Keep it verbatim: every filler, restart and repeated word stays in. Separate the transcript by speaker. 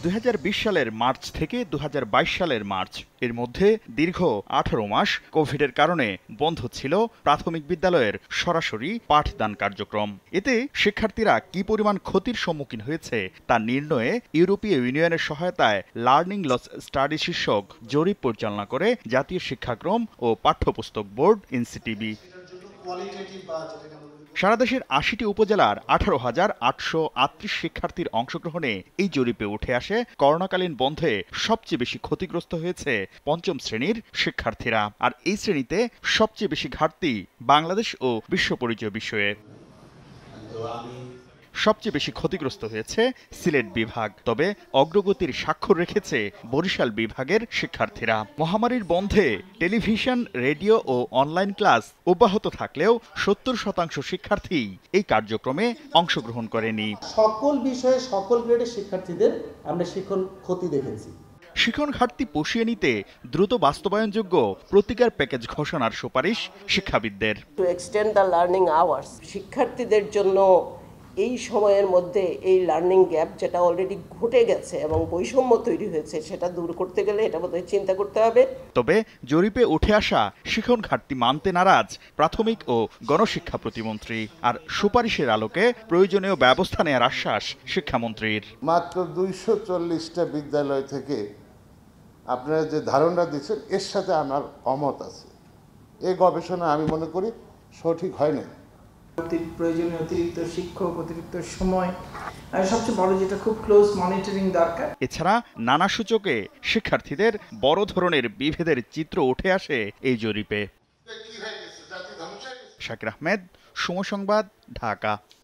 Speaker 1: দুই হাজার বিশ সালের মার্চ থেকে দুই হাজার বাইশ সালের মার্চ এর মধ্যে দীর্ঘ আঠারো মাস কোভিডের কারণে বন্ধ ছিল প্রাথমিক বিদ্যালয়ের সরাসরি পাঠদান কার্যক্রম। এতে শিক্ষার্থীরা কি পরিমাণ ক্ষতির সম্মুখীন হয়েছে তা নির্ণয়ে ইউরোপীয় ইউনিয়নের সহায়তায় লার্নিং লস স্টাডি শীর্ষক জরিপ পরিচালনা করে জাতীয় শিক্ষাক্রম ও পাঠ্যপুস্তক বোর্ড এনসিটিবি। সারা দেশের আশিটি উপজেলার আঠারো হাজার আটশো আটত্রিশ শিক্ষার্থীর অংশগ্রহণে এই জরিপে উঠে আসে করোনাকালীন বন্ধে সবচেয়ে বেশি ক্ষতিগ্রস্ত হয়েছে পঞ্চম শ্রেণীর শিক্ষার্থীরা। আর এই শ্রেণীতে সবচেয়ে বেশি ঘাটতি বাংলাদেশ ও বিশ্ব পরিচয় বিষয়ে। সবচেয়ে বেশি ক্ষতিগ্রস্ত হয়েছে সিলেট বিভাগ, তবে অগ্রগতির স্বাক্ষর রেখেছে বরিশাল বিভাগের শিক্ষার্থীরা। মহামারীর বন্ধে টেলিভিশন, রেডিও ও অনলাইন ক্লাস অব্যাহত থাকলেও সত্তর শতাংশ শিক্ষার্থী এই কার্যক্রমে অংশগ্রহণ করেনি।
Speaker 2: সকল বিষয়ে সকল গ্রেডের শিক্ষার্থীদের আমরা শিক্ষণ ক্ষতি দেখেছি।
Speaker 1: শিক্ষণ ঘাটতি পুষিয়ে নিতে দ্রুত বাস্তবায়নযোগ্য প্রতিকার প্যাকেজ ঘোষণার সুপারিশ শিক্ষাবিদদের।
Speaker 3: To extend the learning hours, শিক্ষার্থীদের জন্য এই সময়ের মধ্যে এই লার্নিং গ্যাপ যেটা অলরেডি ঘটে গেছে এবং বৈষম্য তৈরি হয়েছে সেটা দূর করতে গেলে এটা বোধহয় চিন্তা করতে হবে।
Speaker 1: তবে জরিপে উঠে আসা শিক্ষণ ঘাটতি মানতে নারাজ প্রাথমিক ও গণশিক্ষা প্রতিমন্ত্রী। আর সুপারিশের আলোকে প্রয়োজনীয় ব্যবস্থা নেওয়ার আশ্বাস শিক্ষামন্ত্রীর।
Speaker 4: মাত্র দুইশো চল্লিশটা বিদ্যালয় থেকে আপনারা যে ধারণা দিচ্ছেন এর সাথে আমার অমত আছে। এই গবেষণা আমি মনে করি সঠিক হয় না।
Speaker 5: প্রয়োজনীয় অতিরিক্ত শিক্ষক, অতিরিক্ত সময়, আর সবচেয়ে বড় যেটা খুব ক্লোজ মনিটরিং দরকার।
Speaker 1: এছাড়া নানা সূচকে শিক্ষার্থীদের বড় ধরনের বিভেদের চিত্র উঠে আসে এই জরিপে। শাকির আহমেদ, সময় সংবাদ, ঢাকা।